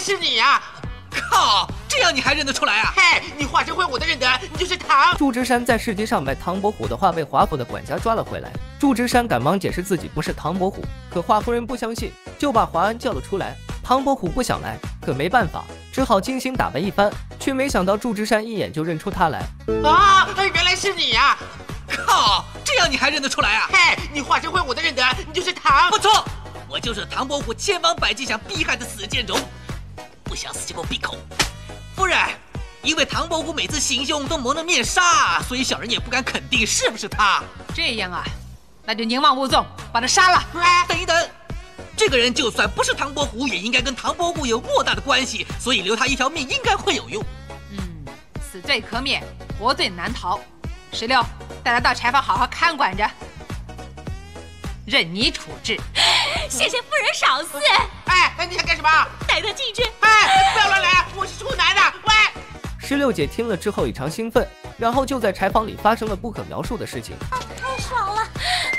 是你呀！ 靠，这样你还认得出来啊？ 嘿，你化身会我都认得，你就是唐。 祝枝山在市集上卖唐伯虎的话被华府的管家抓了回来。祝枝山赶忙解释自己不是唐伯虎，可华夫人不相信，就把华安叫了出来。唐伯虎不想来，可没办法，只好精心打扮一番，却没想到祝枝山一眼就认出他来。 啊，原来是你呀！ 靠，这样你还认得出来啊？ 嘿，你化身会我都认得，你就是唐。 不错，我就是唐伯虎千方百计想逼害的死贱种，不想死就给我闭口。夫人，因为唐伯虎每次行凶都蒙着面纱，所以小人也不敢肯定是不是他。 这样啊，那就宁王勿纵，把他杀了。 等一等，这个人就算不是唐伯虎，也应该跟唐伯虎有莫大的关系，所以留他一条命应该会有用。 死罪可免，活罪难逃。16，带他到柴房好好看管着，任你处置。 谢谢夫人赏赐。 哎，你想干什么？ 带他进去。 哎，不要乱来，我是处男的。喂 ，16姐听了之后异常兴奋，然后就在柴房里发生了不可描述的事情。 太爽了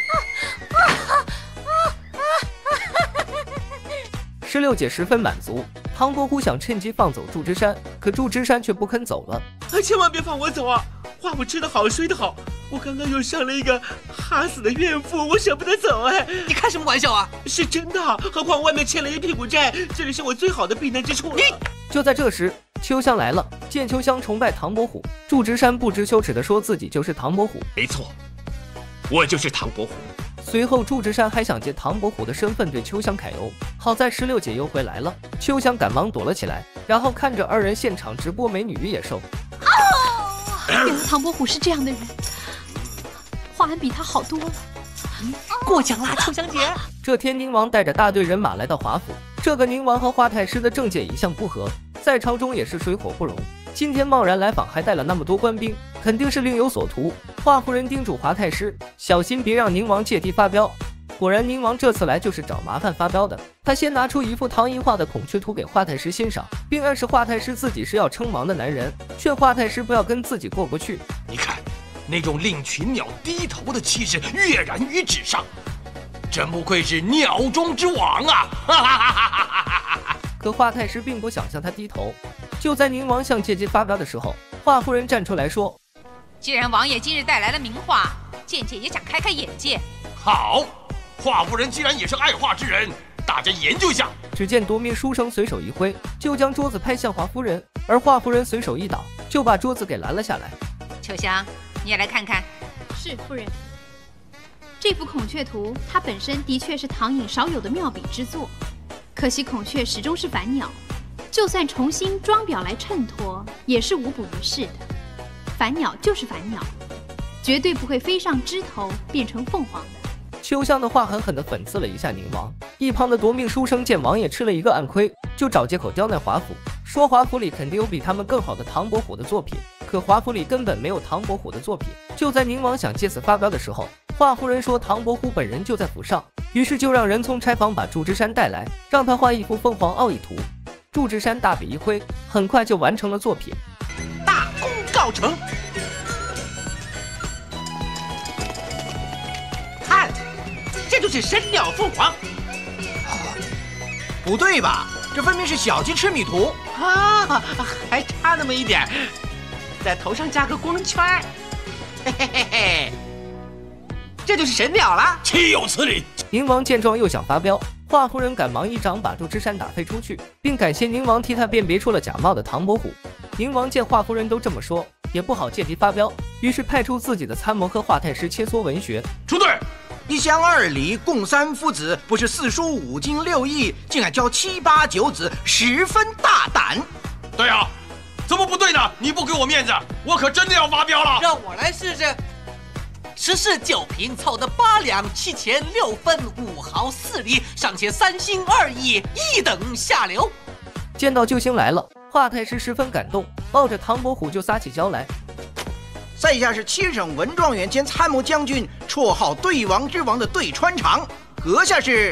！16姐十分满足。唐伯虎想趁机放走祝枝山，可祝枝山却不肯走了。 千万别放我走啊！话我吃得好，睡得好。我刚刚又上了一个哈死的怨妇，我舍不得走哎！ 你开什么玩笑啊？ 是真的，何况外面欠了一屁股债，这里是我最好的避难之处了。 就在这时，秋香来了。见秋香崇拜唐伯虎，祝枝山不知羞耻地说自己就是唐伯虎。 没错，我就是唐伯虎。 随后，祝枝山还想借唐伯虎的身份对秋香揩油。好在16姐又回来了，秋香赶忙躲了起来，然后看着二人现场直播美女与野兽。 原来唐伯虎是这样的人，华安比他好多了。 过奖啦，秋香姐。 这天，宁王带着大队人马来到华府。这个宁王和华太师的政见一向不合，在朝中也是水火不容。今天贸然来访，还带了那么多官兵，肯定是另有所图。华夫人叮嘱华太师小心别让宁王借题发飙。果然，宁王这次来就是找麻烦发飙的。他先拿出一幅唐寅画的孔雀图给华太师欣赏，并暗示华太师自己是要称王的男人，劝华太师不要跟自己过不去。 你看，那种令群鸟低头的气势跃然于纸上，真不愧是鸟中之王啊！ 可华太师并不想向他低头。就在宁王想借机发飙的时候，华夫人站出来说：“ 既然王爷今日带来了名画，贱妾也想开开眼界。” 好。华夫人既然也是爱画之人，大家研究一下。 只见夺命书生随手一挥，就将桌子拍向华夫人，而华夫人随手一倒，就把桌子给拦了下来。 秋香，你也来看看。 是夫人。这幅孔雀图，它本身的确是唐寅少有的妙笔之作，可惜孔雀始终是凡鸟，就算重新装裱来衬托，也是无补于事的。凡鸟就是凡鸟，绝对不会飞上枝头变成凤凰的。 秋香的话狠狠地讽刺了一下宁王。一旁的夺命书生见王爷吃了一个暗亏，就找借口刁难华府，说华府里肯定有比他们更好的唐伯虎的作品。可华府里根本没有唐伯虎的作品。就在宁王想借此发飙的时候，华夫人说唐伯虎本人就在府上，于是就让人从柴房把祝枝山带来，让他画一幅凤凰傲意图。祝枝山大笔一挥，很快就完成了作品。 大功告成。看，这就是神鸟凤凰。 不对吧？这分明是小鸡吃米图啊，还差那么一点，在头上加个光圈，嘿嘿嘿嘿，这就是神鸟了。 岂有此理！ 宁王见状又想发飙，华夫人赶忙一掌把祝枝山打飞出去，并感谢宁王替他辨别出了假冒的唐伯虎。宁王见华夫人都这么说，也不好借题发飙，于是派出自己的参谋和华太师切磋文学。 出队！ 一乡二里共3夫子，不是4书5经6艺，竟然教7、8、9子，十分大胆。 对啊，怎么不对呢？你不给我面子，我可真的要发飙了。 让我来试试。10室9平凑得8两7钱6分5毫4厘，上写3星2意，1等下流。 见到救星来了，华太师十分感动，抱着唐伯虎就撒起娇来。 在下是7省文状元兼参谋将军，绰号对王之王的对穿肠。阁下是？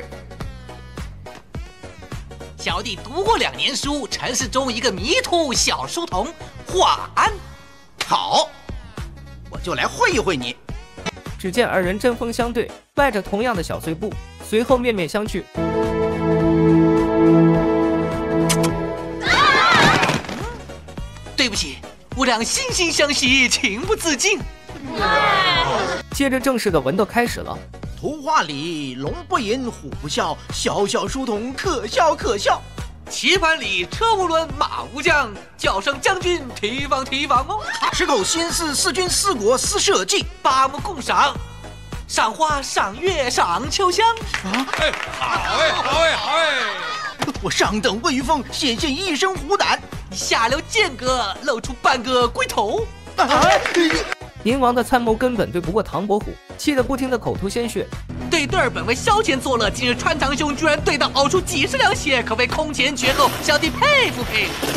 小弟读过2年书，城市中一个迷途小书童华安。 好，我就来会一会你。 只见二人针锋相对，迈着同样的小碎步，随后面面相觑。 娘惺惺相惜，情不自禁。 接着正式的文斗开始了。 图画里龙不吟虎不啸，小小书童可笑可笑。 棋盘里车无轮马无将，叫声将军提防提防哦。 10口新式四军四国四社稷八目共赏，赏花赏月赏秋香。 哎，好哎，好哎，好哎！ 我上等威风，显现一身虎胆。 下流剑阁露出半个龟头。 宁王的参谋根本对不过唐伯虎，气得不停的口吐鲜血。 对对儿本为消遣作乐，今日川堂兄居然对到呕出几十两血，可谓空前绝后，小弟佩服佩服。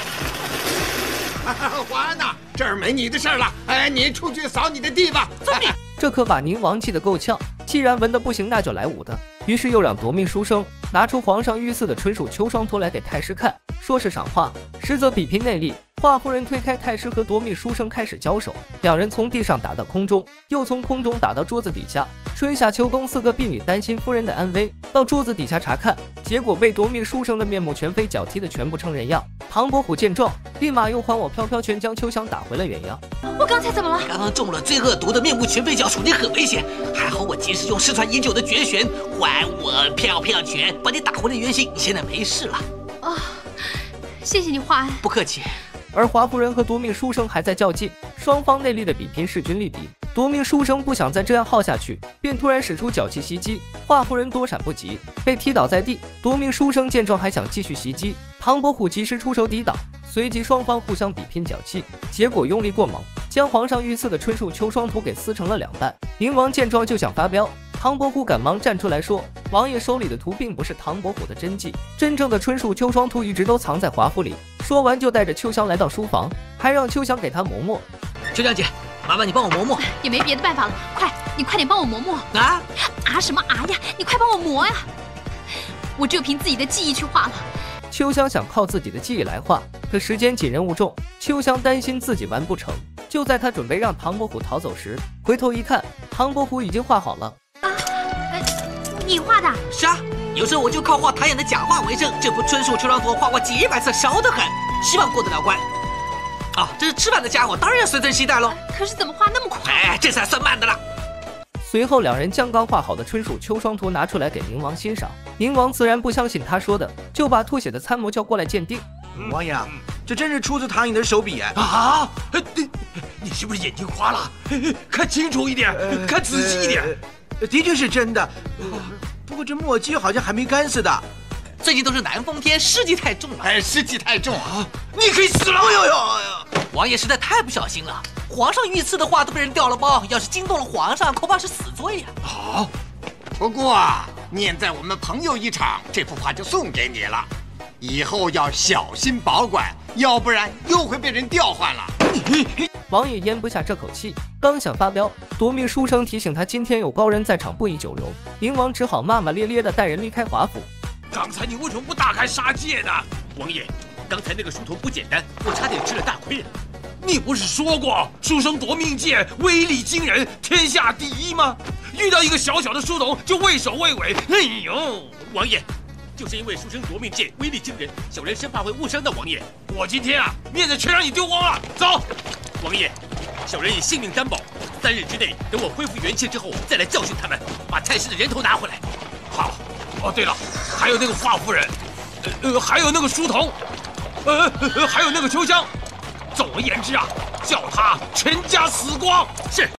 华安呐，这儿没你的事儿了，哎，你出去扫你的地吧。 这可把宁王气得够呛，既然文的不行，那就来武的。于是又让夺命书生拿出皇上御赐的纯属秋霜图来给太师看，说是赏画，实则比拼内力。华夫人推开太师和夺命书生开始交手，两人从地上打到空中，又从空中打到桌子底下。春夏秋冬4个婢女担心夫人的安危，到桌子底下查看，结果被夺命书生的面目全非，脚踢得全部成人样。唐伯虎见状，立马又还我飘飘拳，将秋香打回了原样。 我刚才怎么了？ 刚刚中了最恶毒的面目全非脚，属性很危险，还好我及时用失传已久的绝学还我飘飘拳，把你打回了原形，你现在没事了。 啊，谢谢你，华安。 不客气。 而华夫人和夺命书生还在较劲，双方内力的比拼势均力敌。夺命书生不想再这样耗下去，便突然使出脚气袭击，华夫人躲闪不及，被踢倒在地。夺命书生见状还想继续袭击，唐伯虎及时出手抵挡，随即双方互相比拼脚气，结果用力过猛，将皇上御赐的春树秋霜图给撕成了2半。宁王见状就想发飙，唐伯虎赶忙站出来说，王爷手里的图并不是唐伯虎的真迹，真正的春树秋霜图一直都藏在华府里。说完就带着秋香来到书房，还让秋香给他磨墨。 秋香姐，麻烦你帮我磨墨。 也没别的办法了，你快点帮我磨墨。什么呀？你快帮我磨呀！我只有凭自己的记忆去画了。 秋香想靠自己的记忆来画，可时间紧任务重，秋香担心自己完不成。就在她准备让唐伯虎逃走时，回头一看，唐伯虎已经画好了。 你画的？ 是啊，有时候我就靠画唐寅的假画为生。这幅春树秋霜图画过几百次，熟得很，希望过得了关。这是吃饭的家伙，当然要随身携带喽。 可是怎么画那么快？ 这才算慢的了。 随后两人将刚画好的春树秋霜图拿出来给宁王欣赏，宁王自然不相信他说的，就把吐血的参谋叫过来鉴定。 王爷，这真是出自唐寅的手笔你是不是眼睛花了？看清楚一点，看仔细一点。 的确是真的，不过这墨迹好像还没干似的。 最近都是南风天，湿气太重了。 湿气太重啊！ 你可以死了！ 王爷实在太不小心了，皇上御赐的画都被人调了包，要是惊动了皇上，恐怕是死罪呀。 不过念在我们朋友一场，这幅画就送给你了，以后要小心保管，要不然又会被人调换了。 王爷咽不下这口气，刚想发飙，夺命书生提醒他今天有高人在场，不宜久留。宁王只好骂骂咧咧的带人离开华府。 刚才你为什么不大开杀戒呢？ 王爷，刚才那个书童不简单，我差点吃了大亏了。 你不是说过书生夺命剑威力惊人，天下第一吗？遇到一个小小的书童就畏首畏尾，哎呦！ 王爷，就是因为书生夺命剑威力惊人，小人生怕会误伤到王爷。 我今天面子全让你丢光了。走， 王爷，小人以性命担保，3日之内等我恢复元气之后再来教训他们，把蔡氏的人头拿回来。 好。对了，还有那个华夫人，还有那个书童，还有那个秋香。总而言之叫他全家死光。 是。